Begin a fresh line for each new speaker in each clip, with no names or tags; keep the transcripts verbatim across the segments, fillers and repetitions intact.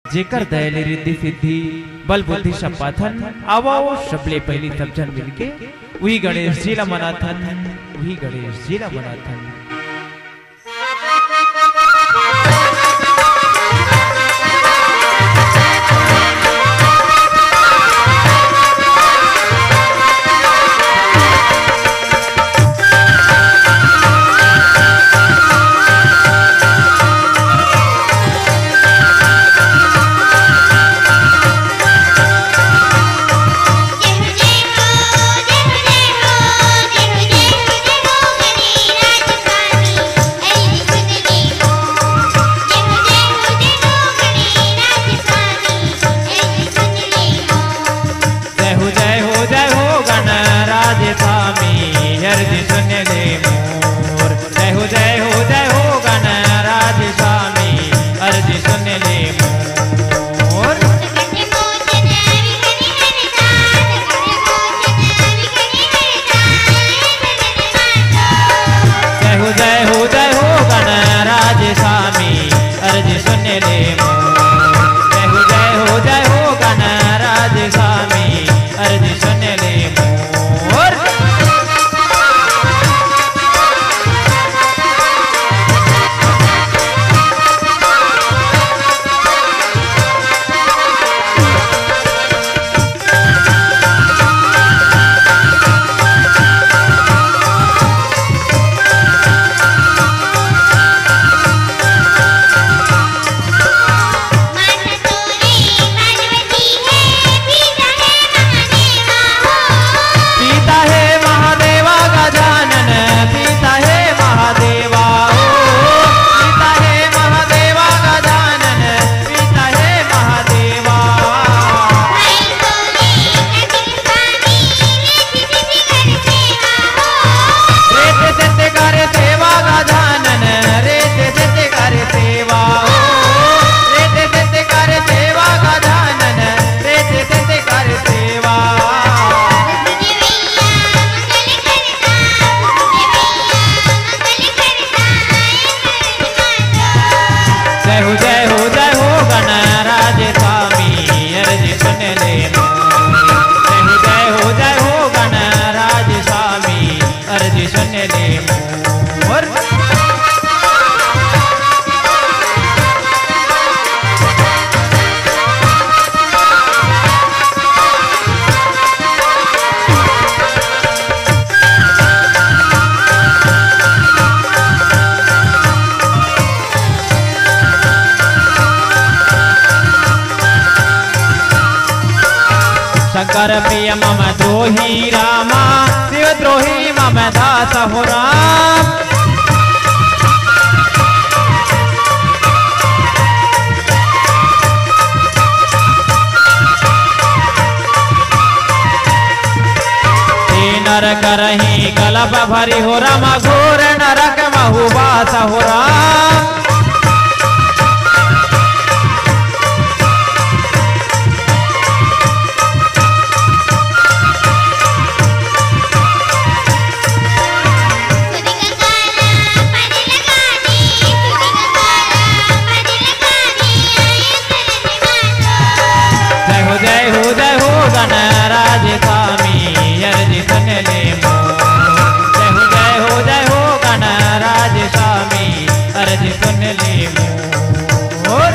जेकर दयाली रिद्धि सिद्धि बल बुद्धि संपाथन आवो सबले पहली सब जन मिलके वही गणेश जी ला मनाथन, वही गणेश जी ला मनाथन। शंकर प्रिय मम द्रोही रामा, शिव द्रोही मम दास हो राम। नरक रही गलब भरी हो राम, घोर नरक महु बास हो राम। गणराज स्वामी अर्जी सुन ले मोर, जय हो जय हो जय हो गणराज स्वामी अर्जी सुन ले मोर।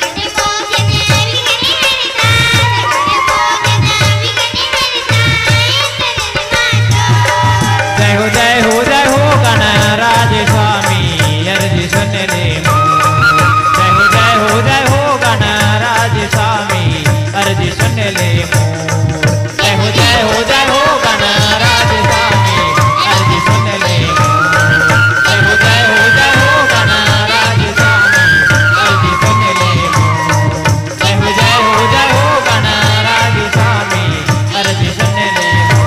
जय हो जय हो जय हो गणराज स्वामी अर्जी सुन ले मोर, जय हो जय हो जय हो गणराज स्वामी अर्जी सुन ले मोर। जय हो जय हो जय हो गणराज स्वामी अर्जी सुन ले मोर, जय हो जय हो जय हो गणराज स्वामी अर्जी सुन ले मोर, जय हो जय हो जय हो गणराज स्वामी अर्जी सुन ले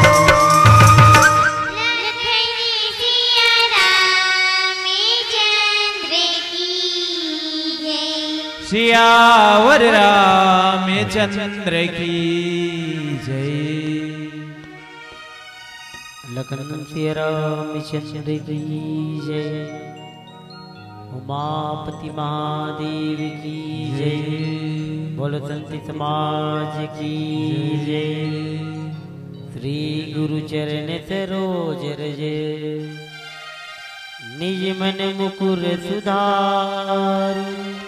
मोर। सियावर रामचंद्र की जय।
लखन सिया रामचंद्र की जय। उमापति महादेव की जय। बोलो संत समाज की जय। श्री गुरु चरण सरोज रजे, निज मन मुकुर सुधार।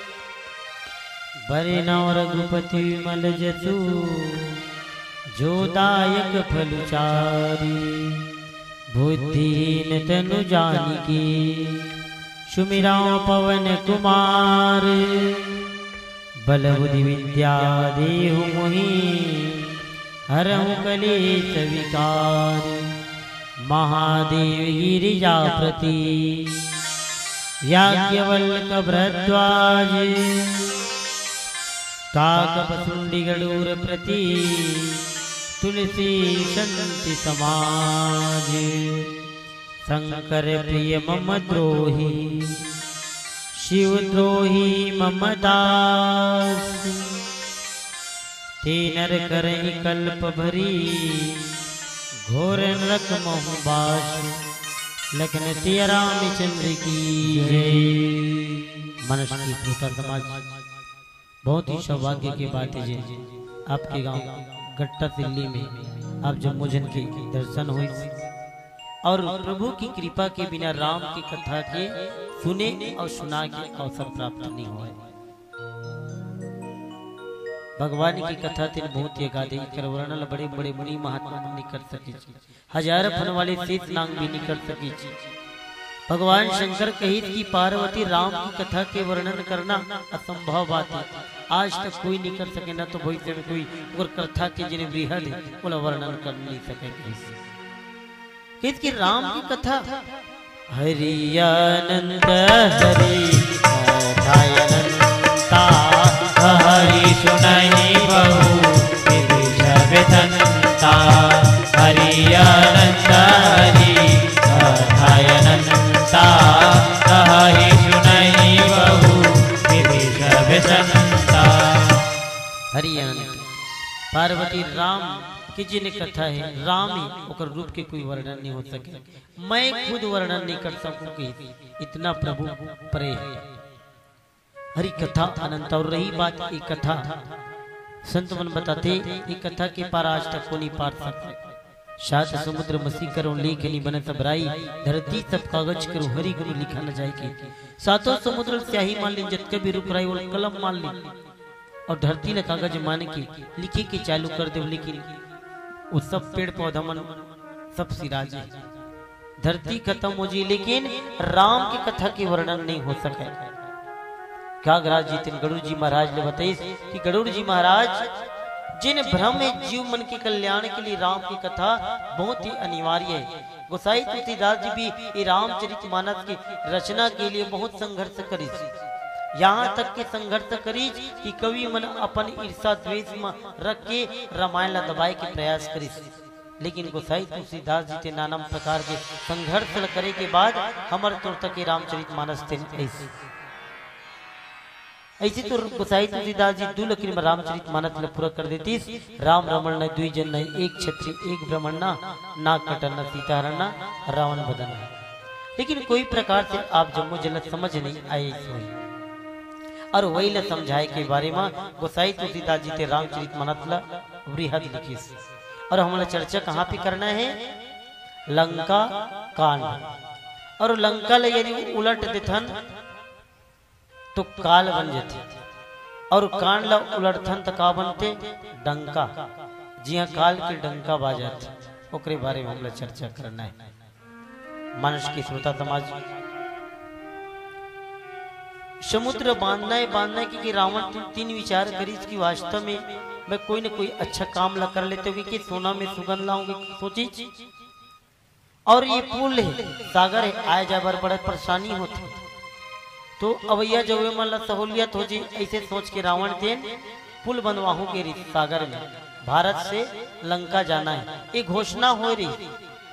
बरे नौ रघुपति मल जसु, जो दायक फल चारि। बुद्धिहीन तनु जानिके, सुमिरा पवन कुमार। बल बुद्धि विद्या देहु मोहि, हरहु कलेश विकार। महादेव गिरिजापति, याज्ञवल्क भरद्वाज। काकपसुंडी गरुड़ प्रति, तुलसी संति समाज। शंकर प्रिय मम द्रोही, शिव द्रोही मम दास। ते नर करहि कल्प भरी, घोर नरक महु बास। लखन सिया रामचंद्र की जय। मनुष्य की श्रोता समाज, बहुत ही सौभाग्य की बात है जी, आपके गांव गट्टा दिल्ली में आप जम्मू जन के दर्शन हुए और प्रभु की कृपा के बिना राम की कथा के सुने और सुना के अवसर प्राप्त नहीं हुआ। भगवान की कथा तीन बहुत ही गादे कर वर्णन बड़े बड़े मुनि महात्मा नहीं कर सके। हजार फन वाले शेष नांग भी नहीं कर सके। भगवान शंकर कहित की पार्वती राम की कथा के वर्णन करना असंभव बात है। आज तक कोई नहीं कर सके, ना तो भविष्य में कोई और कथा के जिन्हें बृहद बोला वर्णन कर नहीं सके। कहित की राम की कथा हरि अनंत हरि कथायनंता।
हरि सुनहि बहु विधि हरि अनंत हरि कथायनंता। हरि सुनहि बहु विधि
हरि अनंत पार्वती राम की जिन कथा है, राम ही ओकर रूप के कोई वर्णन नहीं हो सके। मैं खुद वर्णन नहीं कर सकूंगी, इतना प्रभु परे है। हरि कथा अनंत। और रही बात एक कथा, संत मन बताते एक कथा के पार आज तक को नहीं पार सकते। सात समुद्र मसी करो लेख नहीं बने सब राई, धरती सब कागज करो हरि गुरु लिखा न जाए के। सातों समुद्र स्याही मान ली, जत कभी रुक राई वो कलम मान ली और धरती ने कागज मान के लिखे के चालू कर दे। लेकिन वो सब पेड़ पौधा मन सब सिराजे, धरती खत्म हो जी, लेकिन राम की कथा की वर्णन नहीं हो सके। क्या गराज जी तीन गरुड़ जी महाराज ने बताइए कि गरुड़ जी महाराज जिन भ्रम में जीव मन के कल्याण के लिए राम की कथा बहुत ही अनिवार्य है। गोसाई तुलसीदास जी भी ये रामचरितमानस की रचना के लिए बहुत संघर्ष करी, यहाँ तक के संघर्ष करी कि कवि मन अपन ईर्षा द्वेष में रख के रामायण ला दबाए के प्रयास करी। लेकिन गोसाई तुलसीदास जी के नाना प्रकार के संघर्ष करे के बाद हमारे तौर तक के रामचरितमानस थे ऐसे ऐसे तो गोसाई तुलसीदास जी दो लकीर में रामचरितमानस पूरा कर देती। राम रमण न दुई जन न, एक छत्री एक ब्राह्मण ना, ना कटन न सीता हरण ना, रावण बदन। लेकिन कोई प्रकार से आप जम्मू जलत समझ नहीं आए और वही ल समझाए के बारे में गोसाई तुलसीदास जी ते रामचरितमानस ला बृहद लिखी। और हमारा चर्चा कहाँ पे करना है? लंका कांड। और लंका ले यदि उलट देथन तो काल बन जाते और कांड ला उलटथन तो का बनते? डंका। जी हाँ, काल के डंका बाजाते, ओकरे बारे में हम चर्चा करना है। मनुष्य की श्रोता समाज, समुद्र बांधना है बांधना है क्योंकि रावण तीन विचार करी कि वास्तव में मैं कोई न कोई अच्छा काम ला कर लेते हुए कि सोना में सुगंध लाऊंगे सोची। और ये पुल है, सागर है, आए जा बार बड़ा परेशानी होती तो अवैया जो मन सहूलियत हो जी, ऐसे सोच के रावण तेन पुल बनवाहू के रही सागर में, भारत से लंका जाना है, ये घोषणा हो रही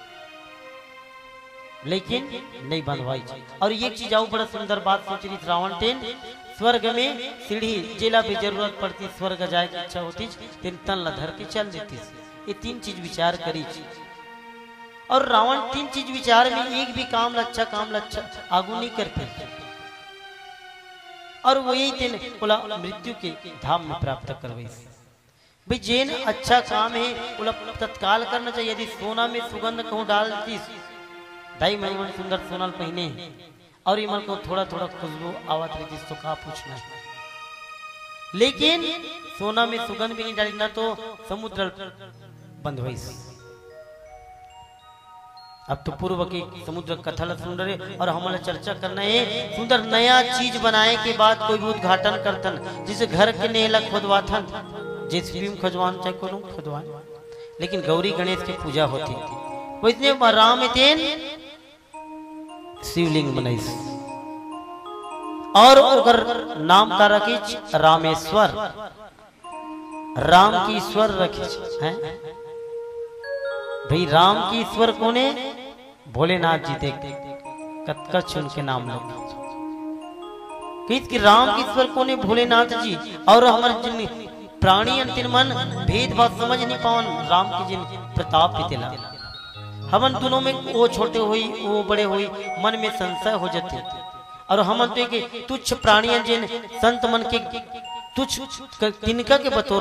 लेकिन नहीं बनवाई। और ये चीज आओ बड़ा सुंदर बात सोच रही रावण तेन, स्वर्ग में सीढ़ी जेला भी जरूरत पड़ती, स्वर्ग जाए की इच्छा होती तेन तन ला धर के चल देती। ये तीन चीज विचार करी और रावण तीन चीज विचार में एक भी काम अच्छा काम अच्छा आगू नहीं करते। और वही तेन बोला मृत्यु के धाम में प्राप्त करवाई। भाई जेन अच्छा काम है बोला तत्काल करना चाहिए। यदि सोना में सुगंध कहूँ डाल दी ढाई महीने सुंदर सोनल पहने और इमल को थोड़ा थोड़ा खुशबू आवत रही तो का पूछना, लेकिन सोना में सुगंध भी नहीं डाली ना तो समुद्र बंद हुई। अब तो पूर्व की समुद्र कथल सुन रहे और हमारे चर्चा करना है सुंदर नया चीज बनाए के बाद कोई भी उद्घाटन करतन जिसे घर के नेला खुदवाथन जिस खजवान चाहे को खुदवान, लेकिन गौरी गणेश की पूजा होती थी वो इतने राम तेन शिवलिंग बनाई और ओकर नाम का रखी रामेश्वर, राम की ईश्वर रखी है। भाई राम की ईश्वर कोने भोलेनाथ जी देख कतकच उनके नाम लगे कि राम की ईश्वर कोने भोलेनाथ जी और हमारे प्राणी अंतिम मन भेदभाव समझ नहीं पावन राम के जिन प्रताप पितेला हमन दोनों में वो छोटे हुई वो बड़े हुई मन में संशय हो जाते और हम के तुच्छ प्राणी जिन संत मन के तुच्छ तिनका के बतौर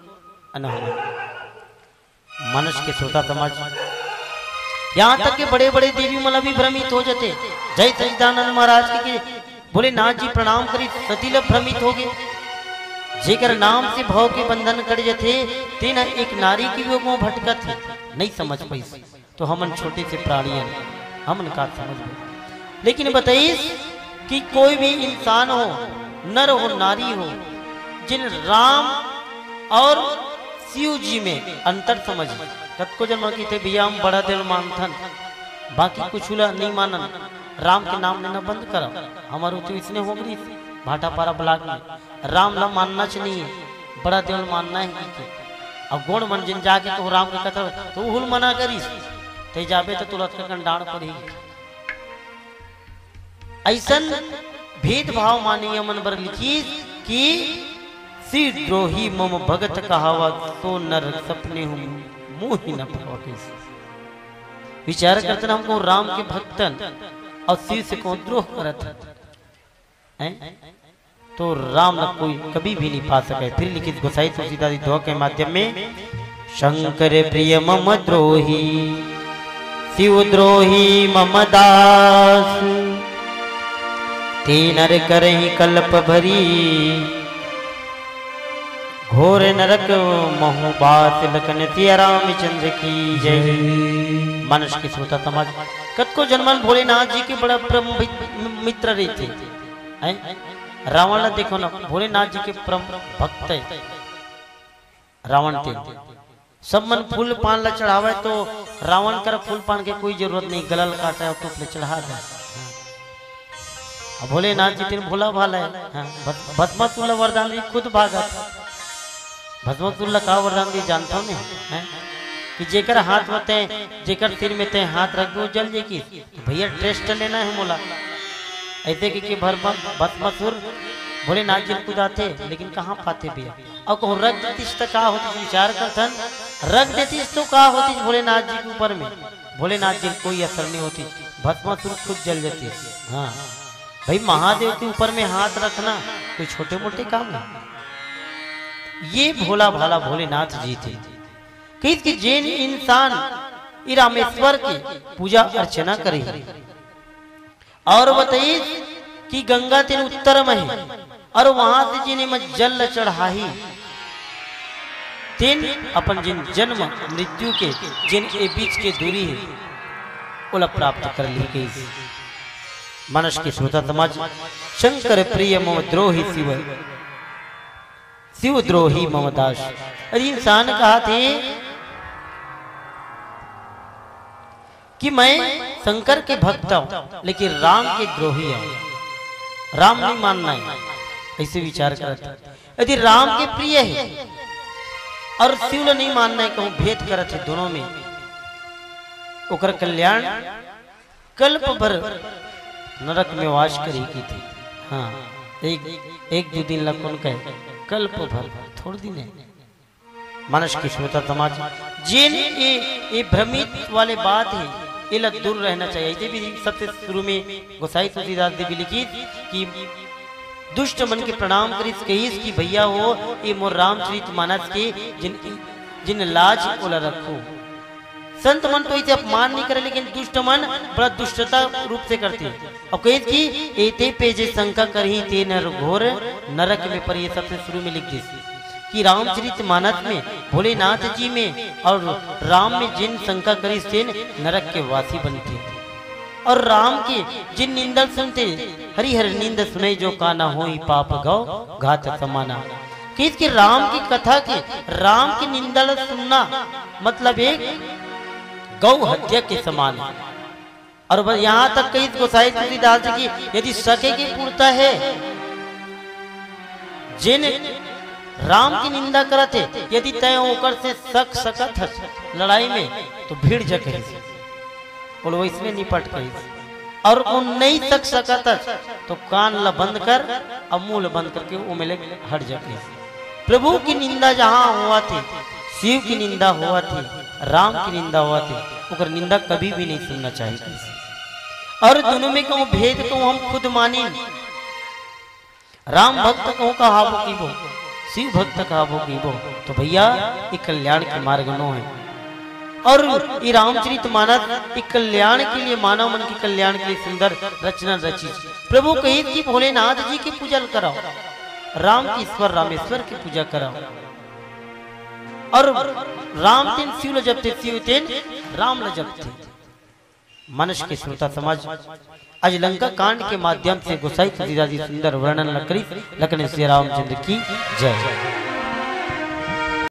मनुष्य के श्रोता समाज यहाँ तक के बड़े बड़े देवी मला भी भ्रमित हो जाते। जय सचिदानंद महाराज के बोले नाथ जी प्रणाम करी सतील भ्रमित हो गए जेकर नाम से भाव के बंधन कर जाते तेना एक नारी की योग में भटका थे नहीं समझ पाई तो हमन छोटे से प्राणी हमन का समझ पाए। लेकिन बताइए कि कोई भी इंसान हो नर हो नारी हो जिन राम और शिव जी में अंतर समझ कतको जन्म की थे भैया हम बड़ा दिल मानथन बाकी कुछ नहीं मानन राम के नाम लेना बंद करो हमारे तो इसने हो गई भाटा पारा ब्लाक में राम ला मानना चाहिए बड़ा दिल मानना है कि अब गुण मन जिन जाके तो राम की कथा तो हुल मना करी ते जाबे तो तुरंत का कंडाण पड़ी ऐसन भेदभाव मानिए मन बर लिखी कि श्री द्रोही मम भगत कहावा तो नर सपने हूँ मोहि न पावे। विचार करते हमको राम के भक्तन और शिव से कौन द्रोह करत है तो राम न कोई कभी भी नहीं पा सके। फिर लिखित गोसाई तुलसीदास दोहा के माध्यम में शंकर प्रिय मम द्रोही शिव द्रोही मम दास ते नर करहि कल्प भरी घोर नरक महुबात लखन सिया रामचंद्र की जय। मनुष्य के श्रोता समाज कतको जन्मल भोलेनाथ जी के बड़ा परम मित्र रहते हैं। रावण देखो ना भोलेनाथ जी के परम भक्त है रावण थे सब मन फूल पान ला चढ़ावे तो रावण कर फूल पान के कोई जरूरत नहीं गलल काटा है तो चढ़ा दे। भोलेनाथ जी तीन भोला भाला है भस्मासुर वरदान खुद भागा भस्मासुर का वरदान दी जानता हूँ नहीं कि जेकर हाथ में ते जेकर सिर में ते हाथ रख दो जल जे की भैया टेस्ट लेना है मोला ऐसे कि, कि भर भस्मासुर भोलेनाथ जी खुद आते लेकिन कहाँ पाते भैया और कहूँ रख देतीस तो का होती विचार करथन रख देतीस तो का होती भोलेनाथ जी के ऊपर में भोलेनाथ जी कोई असर नहीं होती भस्मासुर खुद जल जाती। हाँ भाई महादेव के ऊपर में हाथ रखना कोई छोटे मोटे काम नहीं। ये भोला भाला भोलेनाथ जी थे कि, कि जैन इंसान रामेश्वर की पूजा अर्चना करे और बताइए कि गंगा तेन उत्तर में है और वहां से जिन्हें मैं जल चढ़ाई तेन अपन जिन जन्म मृत्यु के जिन ए बीच के दूरी है ओला प्राप्त कर ली गई। मनुष्य के श्रोता समाज शंकर प्रिय मम द्रोही शिव शिव द्रोही मम दास। अरे इंसान कहा थे कि मैं शंकर के भक्त हूं लेकिन राम के द्रोही हूं राम नहीं मानना है ऐसे विचार करते। यदि राम के प्रिय है और शिव नहीं मानना है कहूं भेद करते दोनों में ओकर कल्याण कल्प भर नरक में वास करी की थी। हाँ एक एक दो दिन लग कहे कल्प भर थोड़ दिन है। मनुष्य की श्रोता समाज जिन ये ये भ्रमित वाले बात है ये लग दूर रहना चाहिए। भी सबसे शुरू में गोसाई तुलसीदास देवी लिखी कि दुष्ट मन के प्रणाम करिस कहिस कि भैया हो ये मोर रामचरित मानस के जिन जिन लाज ओला रखो। संत मन तो इसे अपमान नहीं करे, लेकिन दुष्ट मन बड़ा दुष्टता रूप से करते हैं। और कहिस कि एते पे जे शंका करही ते नर घोर नरक में, पर ये सबसे शुरू में लिख दी कि रामचरित मानस में भोलेनाथ जी में और राम में जिन शंका करिस ते नरक के वासी बनते। और राम के जिन निंदल सुनते हरिहर निंद सुने जो काना होई पाप गौ घात समाना। कि इसके राम की कथा के राम की निंदल सुनना मतलब एक गौ हत्या के समान है। और यहाँ तक कई गोसाई तुलसीदास जी की यदि सके की पूर्ता है जिन राम की निंदा करते यदि तय होकर से सक सकत है लड़ाई में तो भीड़ जा कही और वो इसमें निपट गई। और उन नहीं सक सकत तो कान ला बंद कर और मुंह बंद करके वो मिले हट जा गई। प्रभु की निंदा जहाँ हुआ थी, शिव की निंदा हुआ थी, राम की निंदा हुआ थी, उकर निंदा कभी भी नहीं सुनना चाहिए। और दोनों में कहूँ भेद तो हम खुद मानी। राम भक्त कहूँ कहावो की वो, शिव भक्त कहावो की वो, तो भैया ये कल्याण के मार्ग नो है। और ये रामचरित मानस एक कल्याण के लिए, मानव मन के कल्याण के लिए सुंदर रचना रची। प्रभु कही कि भोलेनाथ जी की पूजा कराओ, राम की ईश्वर रामेश्वर की पूजा कराओ। और राम तेन शिव ल जपते, शिव तेन राम ल जपते। मनुष्य के श्रोता समाज आज लंका कांड के माध्यम से गोसाई तुलसीदास जी सुंदर वर्णन करी। लखन श्री रामचंद्र की जय।